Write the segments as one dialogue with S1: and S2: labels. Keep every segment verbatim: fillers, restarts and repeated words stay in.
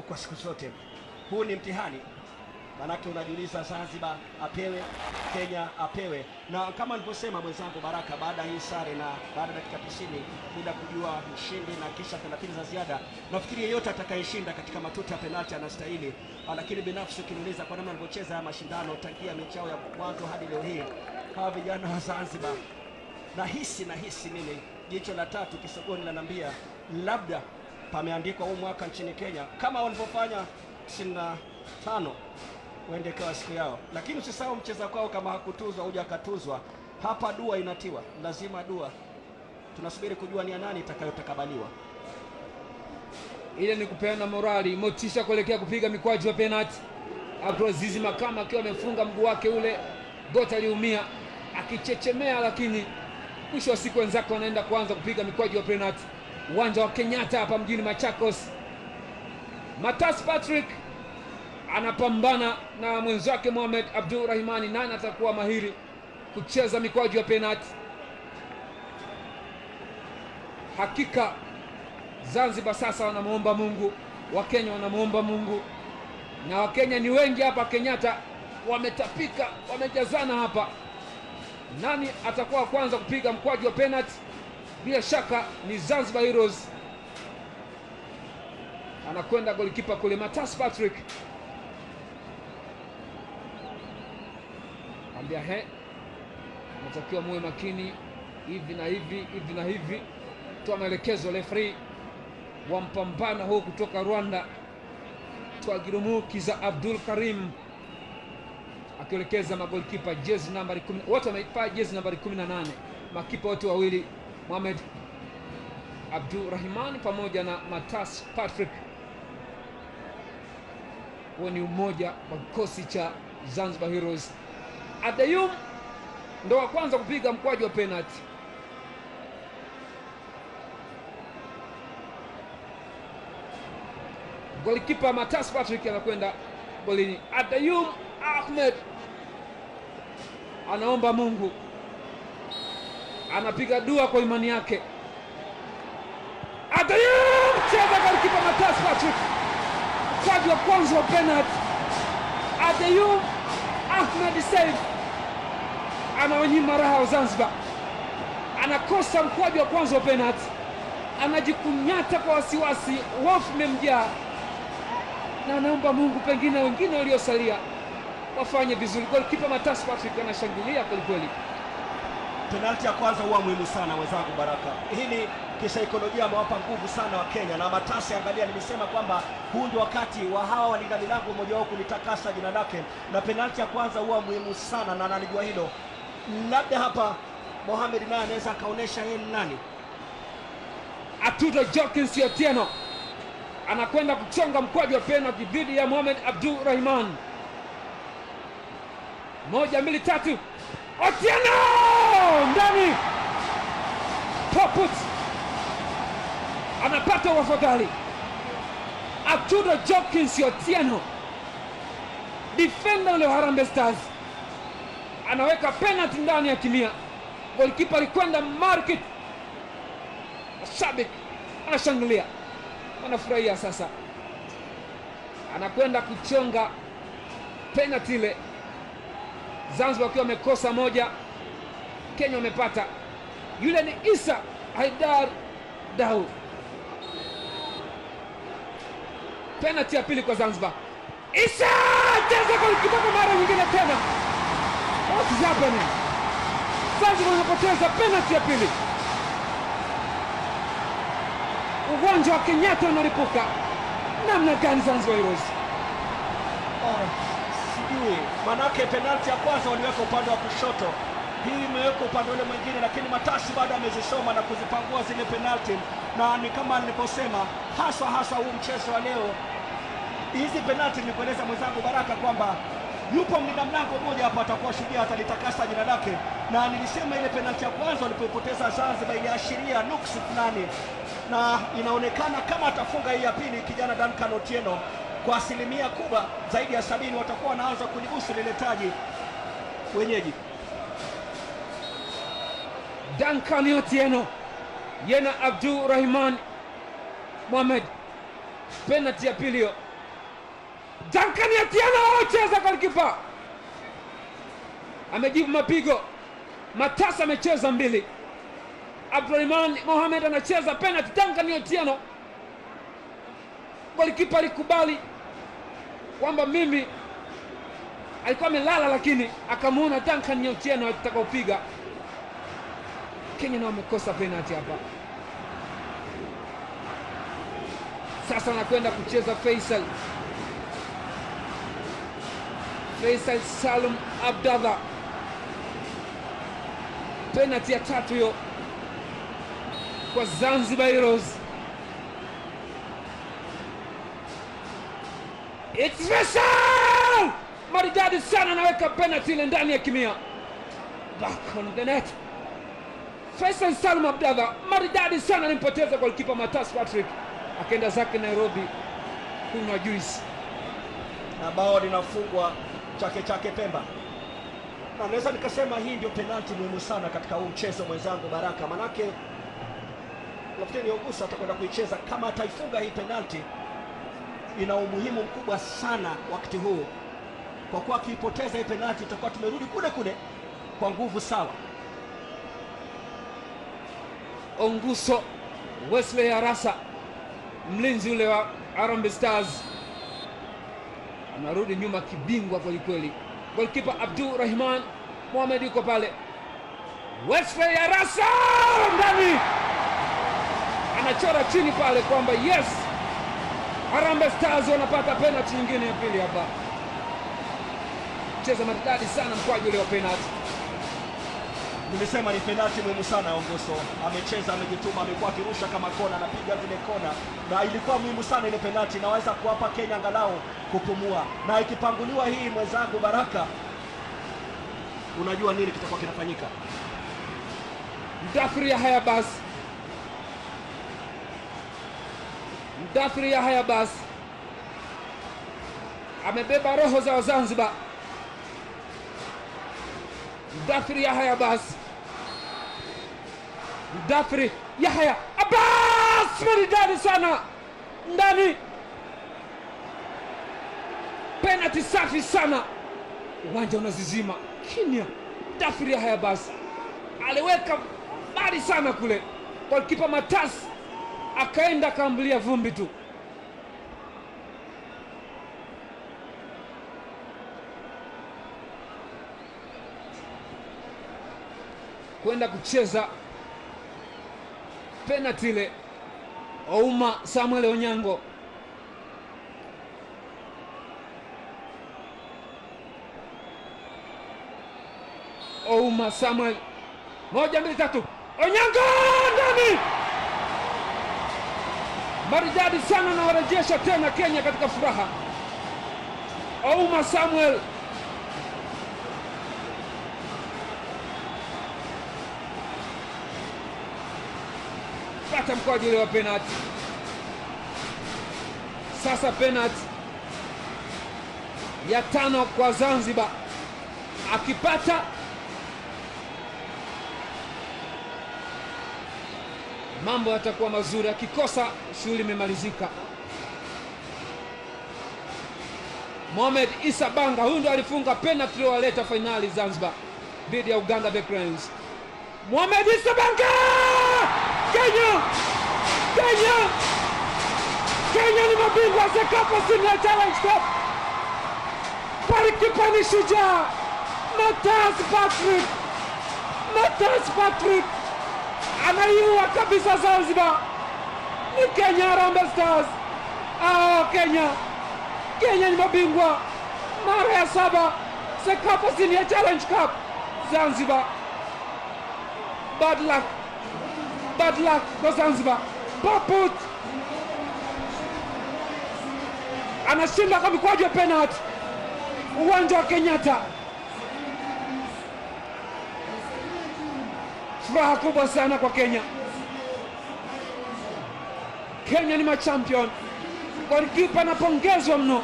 S1: kwa siku zote. Huu ni mtihani, manake unajiuliza Zanzibar apewe, Kenya apewe. Na kama nilivyosema mwenzangu Baraka, baada hii sare na baada ya dakika tisini bila kujua mshindi na kisha thelathini za ziada, nafikiri yeyote atakayeshinda katika matuta ya penalti anastahili. Lakini binafsi ukiniuliza kwa namna alivyocheza ya mashindano tangia mechi yao ya mwanzo hadi leo hii, hawa vijana wa Zanzibar, nahisi nahisi mimi jicho la tatu kisogoni lanambia labda pameandikwa huu mwaka nchini Kenya kama walivyofanya tisini na tano wende kwa siku yao. Lakini usisahau mcheza kwao kama hakutuzwa huja akatuzwa. Hapa dua inatiwa, lazima dua. Tunasubiri kujua ni nani itakayotakabaliwa.
S2: Ile ni kupeana morali, motisha kuelekea kupiga mikwaju ya penalti. Abdulaziz Makama akiwa amefunga mguu wake ule, goti aliumia akichechemea, lakini mwisho wa siku wenzake wanaenda kuanza kupiga mikwaju ya penalti. Uwanja wa Kenyatta hapa mjini Machakos. Matas Patrick anapambana na mwenzake Mohamed Abdul Rahimani, nani atakuwa mahiri kucheza mikwaju ya penalti. Hakika Zanzibar sasa wanamuomba Mungu, Wakenya wanamuomba Mungu, na Wakenya ni wengi hapa Kenyatta, wametapika, wamejazana hapa. Nani atakuwa kwanza kupiga mkwaju wa penalti? Bila shaka ni Zanzibar Heroes. Anakwenda golikipa kule Matas Patrick, ambia he, natakiwa muwe makini hivi na hivi hivi na hivi. Toa maelekezo referee wa mpambano huu kutoka Rwanda, Twagirumukiza Abdul Karim, akielekeza magolikipa jezi nambari kumi, wote wamevaa jezi nambari kumi na nane. Makipa wote wawili, Mohamed Abdul Rahman pamoja na Matas Patrick. Huo ni umoja wa kikosi cha Zanzibar Heroes. Adayum ndo wa kwanza kupiga mkwaju wa penalti. Golikipa Matas Patrick anakwenda golini. Adayum Ahmed anaomba Mungu, anapiga dua kwa imani yake. Adayum cheza golikipa Matas Patrick, mkwaju wa kwanza wa penalti. Adayum Ahmed save, anawanyima raha wa Zanzibar. Anakosa mkwaju wa kwanza wa penalti, anajikunyata kwa wasiwasi, hofu imemjaa, na anaomba Mungu pengine wengine waliosalia wafanye vizuri. Golikipa Matas Patrick anashangilia kweli kweli.
S1: Penalti ya kwanza huwa muhimu sana wenzangu Baraka. Hili kisaikolojia amewapa nguvu sana wa Kenya, na Matasi, angalia, nimesema kwamba huu ndio wakati wa hawa walinda milango mmoja wao kulitakasa jina lake, na penalti ya kwanza huwa muhimu sana na analijua hilo. Labda hapa Mohamed naye anaweza akaonesha yeye ni nani.
S2: Atudo Jokins Otieno anakwenda kuchonga mkwaju wa penalti dhidi ya Mohamed Abdul Rahman. Moja, mbili, tatu. Otieno ndani. Poput anapata wafadhali. Atudo Jokins Otieno, defender wa Harambee Stars, anaweka penalti ndani ya kimia. Golikipa alikwenda market. Mashabiki anashangilia, anafurahia sasa. Anakwenda kuchonga penalti ile. Zanzibar wakiwa wamekosa moja, Kenya wamepata. Yule ni Isa Haidar Dau. Penalti ya pili kwa Zanzibar. Isa cheza golikipa kwa mara nyingine tena. What is happening? Zanzibar wanapoteza penalti ya pili. Uwanja wa Kenyatta unalipuka. Namna gani Zanzibar Heroes?
S1: Oh, sijui. Manake penalti ya kwanza waliweka upande wa kushoto, hii imeweka upande ule mwingine, lakini Matasi bado amezisoma na kuzipangua zile penalti. Na ni kama niliposema, haswa haswa huu mchezo wa leo, hizi penalti nilikueleza mwenzangu Baraka kwamba yupo mlinda mlango mmoja hapa atakuwa shujaa, atalitakasa jina lake. Na nilisema ile penalti ya kwanza walipopoteza Zanzibar iliashiria nuksi fulani, na inaonekana kama atafunga hii ya pili kijana Duncan Otieno, kwa asilimia kubwa zaidi ya sabini watakuwa wanaanza kulibusu lile taji wenyeji.
S2: Duncan Otieno yena Abdul Rahman Mohamed, penalti ya pili. Duncan Atieno cheza golikipa. Amejibu mapigo. Matasa amecheza mbili. Abdulrahman Mohamed anacheza penalty. Duncan Atieno, golikipa alikubali kwamba mimi alikuwa amelala, lakini akamuona Duncan Atieno atakao kupiga. Kenya nao wamekosa penalty hapa. Sasa anakwenda kucheza Faisal. Faisal Salum Abdallah. Penalty ya tatu hiyo kwa Zanzibar Heroes. It's Faisal! Maridadi sana, anaweka penalty ile ndani ya kimia. Back on the net. Faisal Salum Abdallah maridadi sana, alimpoteza goalkeeper Matas Patrick, akaenda zake Nairobi kunywa juice.
S1: Na bao linafungwa Chake Chake Pemba. Na naweza nikasema hii ndio penalty muhimu sana katika huu mchezo mwenzangu Baraka, manake Kapteni Ogusa atakwenda kuicheza. Kama ataifunga hii penalty ina umuhimu mkubwa sana wakati huu, kwa kuwa akiipoteza hii penalty itakuwa tumerudi kule kule kwa nguvu sawa.
S2: Onguso Wesley Arasa, mlinzi ule wa Harambee Stars, anarudi nyuma kibingwa kweli kweli. Goalkeeper Abdulrahman Mohamed yuko pale. Wesley Arasa ndani, anachora chini pale kwamba yes, Harambee Stars wanapata penalty nyingine ya pili hapa. Cheza maridadi sana mkwaju ule wa penalty.
S1: Nilisema ni penalty muhimu sana. Onguso amecheza, amejituma, amekuwa akirusha kama kona, anapiga zile kona, na ilikuwa muhimu sana ile penalty. Inaweza kuwapa Kenya angalau kupumua, na ikipanguliwa hii mwenzangu Baraka, unajua nini kitakuwa kinafanyika.
S2: Mdathiri Yahya Abbas. Mdathiri Yahya Abbas amebeba roho za Zanzibar. Mdathiri Yahya Abbas. Mdathiri Yahya Abbas maridadi sana ndani. Penalty safi sana, uwanja unazizima kimya. Mdathiri Yahya Abbas aliweka mbali sana kule, goalkeeper Matas akaenda kaambulia vumbi tu. Kwenda kucheza penalty ile Ouma Samuel Onyango. Ouma Samuel, moja mbili tatu, Onyango ndani, maridadi sana, na warejesha tena Kenya katika furaha. Ouma Samuel pata mkwaju ule wa penalty. Sasa penalty ya tano kwa Zanzibar, akipata mambo yatakuwa mazuri, akikosa shughuli imemalizika. Mohamed Isa Banga, huyu ndo alifunga penalty iliyowaleta finali Zanzibar dhidi ya Uganda Black Cranes. Mohamed Isa Banga! Kenya! Kenya! Kenya ni mabingwa Sekafa Senior Challenge Cup. Golikipa ni shujaa Matas Patrick. Matas Patrick anaiua kabisa Zanzibar. Ni Kenya Harambee Stars. Ah, Kenya. Kenya ni mabingwa mara ya saba Sekafa Senior Challenge Cup Zanzibar. Bad luck. Bad luck kwa Zanzibar. Paput anashinda kwa mikwaju ya penalty uwanja wa Kenyatta. Furaha kubwa sana kwa Kenya. Kenya ni machampion. Golikipa anapongezwa mno,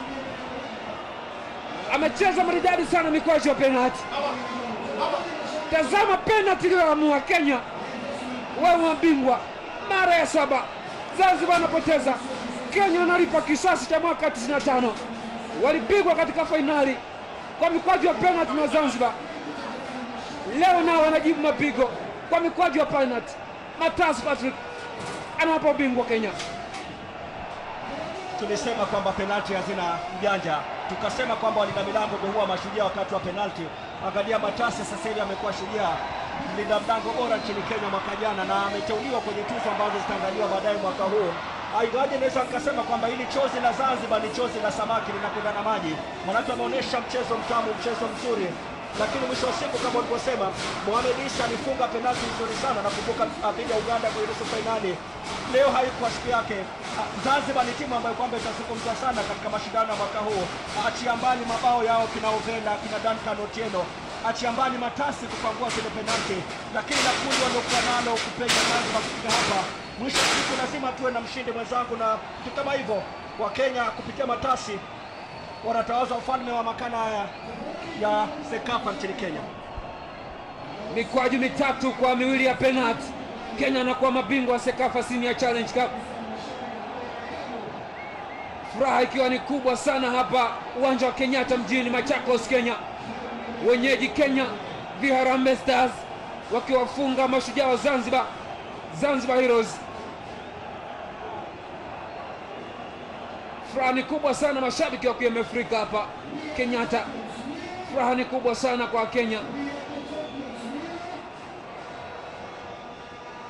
S2: amecheza maridadi sana mikwaju ya penalty. Tazama penalty iliyoamua Kenya, wewe mabingwa mara ya saba. Zanzibar anapoteza, Kenya analipa kisasi cha mwaka tisini na tano. walipigwa katika fainali kwa mikwaju ya penalty na Zanzibar. Leo nao wanajibu mapigo kwa mikwaju ya penalty. Matasi Patrick anawapa ubingwa Kenya.
S1: Tulisema kwamba penalty hazina mjanja, tukasema kwamba walinda milango ndio huwa mashujaa wakati wa penalty. Angalia Matasi sasa hivi amekuwa shujaa, mlinda mlango bora nchini Kenya mwaka jana, na ameteuliwa kwenye tuzo ambazo zitaangaliwa baadaye mwaka huu. Ingawaje naweza nikasema kwamba hili chozi la Zanzibar ni chozi la samaki linakwenda na maji, maanake ameonyesha mchezo mtamu, mchezo mzuri, lakini mwisho wa siku kama ulivyosema, Mohamed Issa alifunga penalti nzuri sana. Nakumbuka dhidi ya Uganda kwenye nusu fainali. Leo haikuwa siku yake. Zanzibar ni timu ambayo kwamba itazungumzwa sana katika mashindano ya mwaka huu. Achia mbali mabao yao kina Ovenda, kina Duncan Otieno, achia mbali Matasi kupangua zile penalti, lakini na kundi waliokuwa nalo kupenya Zanzibar kufika hapa. Mwisho wa siku lazima tuwe na mshindi mwenzangu, na kitu kama hivyo wa Kenya kupitia Matasi wanatawaza ufalme wa makana haya ya Sekafa nchini Kenya.
S2: Mikwaju mitatu kwa miwili ya penalty, Kenya anakuwa mabingwa wa Sekafa Senior Challenge Cup. Furaha ikiwa ni kubwa sana hapa uwanja wa Kenyatta mjini Machakos, Kenya. Wenyeji Kenya Harambee Stars wakiwafunga mashujaa wa Zanzibar, Zanzibar Heroes. Furaha ni kubwa sana, mashabiki wa Afrika hapa Kenyatta. Furaha ni kubwa sana kwa Kenya.